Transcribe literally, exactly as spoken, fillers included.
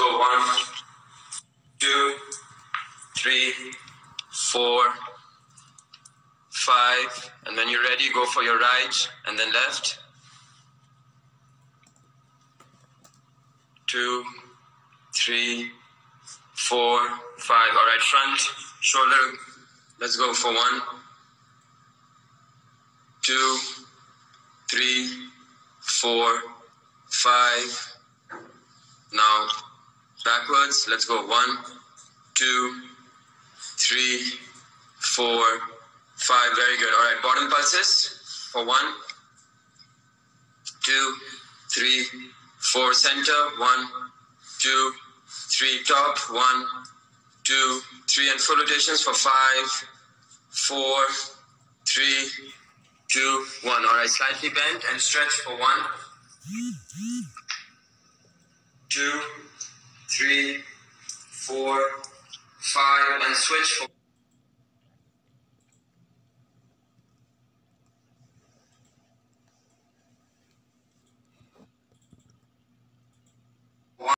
go. One, two, three, four, five. And when you're ready, go for your right and then left. Two, three, four, five. All right, front, shoulder. Let's go for one, two, three, four, five. Now backwards. Let's go one, two, three, four, five. Very good. All right, bottom pulses for one, two, three, four. Center. One, two, three. Top. One, two, three. And full rotations for five, four, three, two, one. All right, slightly bend and stretch for one, two, three, four, five, and switch for